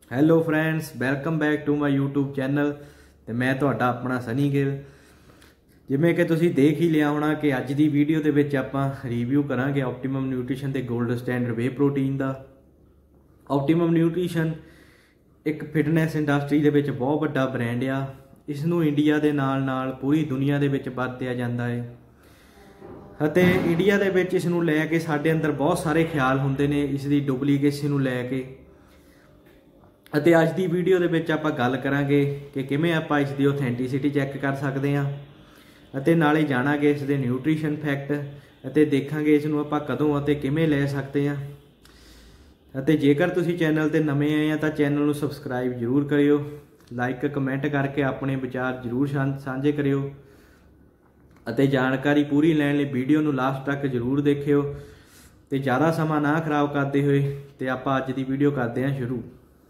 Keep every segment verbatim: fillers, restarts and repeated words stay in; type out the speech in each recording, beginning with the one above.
Hello friends, welcome back to my YouTube channel. तो मैं तुहाडा अपना सनी गिल। जिमें कि तुसीं देख ही लिया होना कि अज की वीडियो के विच आपां रिव्यू करांगे ऑप्टिमम न्यूट्रीशन ते गोल्ड स्टैंडर्ड वे प्रोटीन का। ऑप्टिमम न्यूट्रीशन एक फिटनेस इंडस्ट्री दे विच बहुत वड्डा ब्रांड आ। इसनूं इंडिया दे नाल नाल पूरी दुनिया दे विच वरतिया जांदा है ਅਤੇ इंडिया दे विच इसनूं लै के साडे अंदर बहुत सारे ख्याल हुंदे ने इसकी डुप्लीकेसी नूं लै के। ਅਤੇ ਅੱਜ ਦੀ ਵੀਡੀਓ ਦੇ ਵਿੱਚ ਆਪਾਂ ਗੱਲ ਕਰਾਂਗੇ ਕਿ ਕਿਵੇਂ ਆਪਾਂ ਇਸ ਦੀ ਆਥੈਂਟਿਸਿਟੀ ਚੈੱਕ ਕਰ ਸਕਦੇ ਹਾਂ ਅਤੇ ਨਾਲੇ ਜਾਣਾਂਗੇ ਇਸ ਦੇ ਨਿਊਟ੍ਰੀਸ਼ਨ ਫੈਕਟ ਅਤੇ ਦੇਖਾਂਗੇ ਇਸ ਨੂੰ ਆਪਾਂ ਕਦੋਂ ਅਤੇ ਕਿਵੇਂ ਲੈ ਸਕਦੇ ਹਾਂ। ਅਤੇ ਜੇਕਰ ਤੁਸੀਂ ਚੈਨਲ ਤੇ ਨਵੇਂ ਆਏ ਆ ਤਾਂ ਚੈਨਲ ਨੂੰ ਸਬਸਕ੍ਰਾਈਬ ਜ਼ਰੂਰ ਕਰਿਓ, ਲਾਈਕ ਕਮੈਂਟ ਕਰਕੇ ਆਪਣੇ ਵਿਚਾਰ ਜ਼ਰੂਰ ਸਾਂਝੇ ਕਰਿਓ ਅਤੇ ਜਾਣਕਾਰੀ ਪੂਰੀ ਲੈਣ ਲਈ ਵੀਡੀਓ ਨੂੰ ਲਾਸਟ ਤੱਕ ਜ਼ਰੂਰ ਦੇਖਿਓ ਤੇ ਜ਼ਿਆਦਾ ਸਮਾਂ ਨਾ ਖਰਾਬ ਕਰਦੇ ਹੋਏ ਤੇ ਆਪਾਂ ਅੱਜ ਦੀ ਵੀਡੀਓ ਕਰਦੇ ਹਾਂ ਸ਼ੁਰੂ।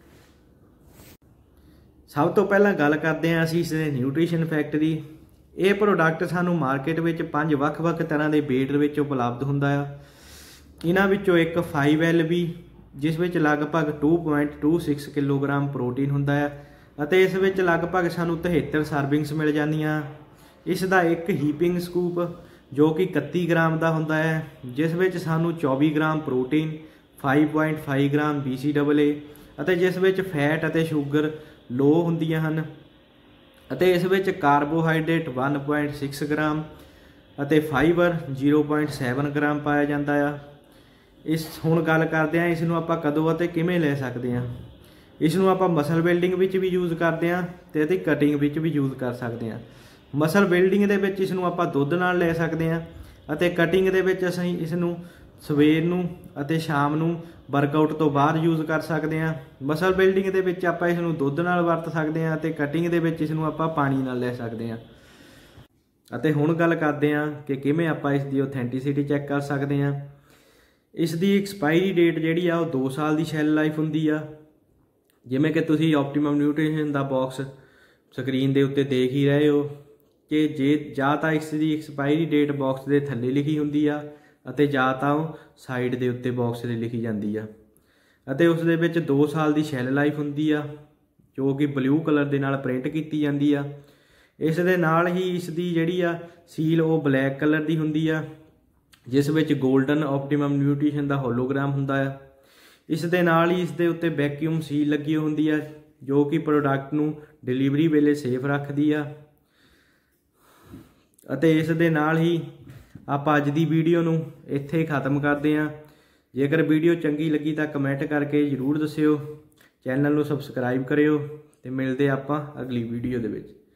सब तो पहला गल करते हैं असीं इसके न्यूट्रीशन फैक्ट की। यह प्रोडक्ट सानू मार्केट में पांच वख-वख तरह के वेट विच उपलब्ध हुंदा आ। इन्हां विचों एक फाइव एल बी जिस विच लगभग two point two six kilogram protein हुंदा आ अते इस विच लगभग सानू तिहत्तर सर्विंग्स मिल जांदियां। इसका एक हीपिंग स्कूप जो कि इकत्ती ग्राम का हुंदा है जिस विच सानू चौबीस gram protein five point five gram B C double A अते जिस विच फैट अते शुगर लो ਹੁੰਦੀਆਂ ਹਨ ਅਤੇ ਇਸ ਵਿੱਚ carbohydrate one point six gram ਅਤੇ fibre zero point seven gram ਪਾਇਆ ਜਾਂਦਾ ਆ। ਇਸ ਹੁਣ ਗੱਲ ਕਰਦੇ ਹਾਂ ਇਸ ਨੂੰ ਆਪਾਂ ਕਦੋਂ ਅਤੇ ਕਿਵੇਂ ਲੈ ਸਕਦੇ ਹਾਂ। ਇਸ ਨੂੰ ਆਪਾਂ ਮਸਲ ਬਿਲਡਿੰਗ ਵਿੱਚ ਵੀ ਯੂਜ਼ ਕਰਦੇ ਹਾਂ ਤੇ ਇਹਦੀ ਕਟਿੰਗ ਵਿੱਚ ਵੀ ਯੂਜ਼ ਕਰ ਸਕਦੇ ਹਾਂ। ਮਸਲ ਬਿਲਡਿੰਗ ਦੇ ਵਿੱਚ ਇਸ ਨੂੰ ਆਪਾਂ ਦੁੱਧ ਨਾਲ ਲੈ ਸਕਦੇ ਹਾਂ ਅਤੇ ਕਟਿੰਗ ਦੇ ਵਿੱਚ ਅਸੀਂ ਇਸ ਨੂੰ ਸਵੇਰ ਨੂੰ ਅਤੇ ਸ਼ਾਮ ਨੂੰ वर्कआउट तो बाद यूज़ कर सकते हैं। मसल बिल्डिंग के विच आपां इस नूं दुध नाल वरत सकते हैं ते कटिंग दे विच इस नूं आपां पानी नाल लै सकते हैं। अते हुण गल करते हैं कि किवें आपां इस दी ऑथेंटिसिटी चैक कर सकते हैं। इस दी एक्सपायरी डेट जिहड़ी आ ओह दो साल की शैल लाइफ हुंदी आ। जिवें कि तुसीं ऑप्टिमम न्यूट्रीशन का बॉक्स स्क्रीन के उत्ते देख ही रहे हो कि जे जां तां इस दी एक्सपायरी डेट बॉक्स के थल्ले लिखी हुंदी आ ਅਤੇ ਜਾਂ ਤਾਂ ਉਹ ਸਾਈਡ ਦੇ ਉੱਤੇ ਬਾਕਸ 'ਤੇ ਲਿਖੀ ਜਾਂਦੀ ਆ ਅਤੇ ਉਸ ਦੇ ਵਿੱਚ ਦੋ ਸਾਲ ਦੀ ਸ਼ੈਲ ਲਾਈਫ ਹੁੰਦੀ ਆ ਜੋ ਕਿ ਬਲੂ ਕਲਰ ਦੇ ਨਾਲ ਪ੍ਰਿੰਟ ਕੀਤੀ ਜਾਂਦੀ ਆ। ਇਸ ਦੇ ਨਾਲ ਹੀ ਇਸ ਦੀ ਜਿਹੜੀ ਆ ਸੀਲ ਉਹ ਬਲੈਕ ਕਲਰ ਦੀ ਹੁੰਦੀ ਆ ਜਿਸ ਵਿੱਚ ਗੋਲਡਨ ਆਪਟੀਮਮ ਨਿਊਟ੍ਰੀਸ਼ਨ ਦਾ ਹੋਲੋਗ੍ਰਾਮ ਹੁੰਦਾ ਆ। ਇਸ ਦੇ ਨਾਲ ਹੀ ਇਸ ਦੇ ਉੱਤੇ ਵੈਕਿਊਮ ਸੀਲ ਲੱਗੀ ਹੁੰਦੀ ਆ ਜੋ ਕਿ ਪ੍ਰੋਡਕਟ ਨੂੰ ਡਿਲੀਵਰੀ ਵੇਲੇ ਸੇਫ ਰੱਖਦੀ ਆ। ਅਤੇ ਇਸ ਦੇ ਨਾਲ ਹੀ आप अज की वीडियो नूं इत्थे खत्म करते हैं। जेकर वीडियो चंगी लगी तो कमेंट करके जरूर दस्सिओ, चैनल नूं सबसक्राइब करियो ते मिलदे आपां अगली वीडियो दे विच।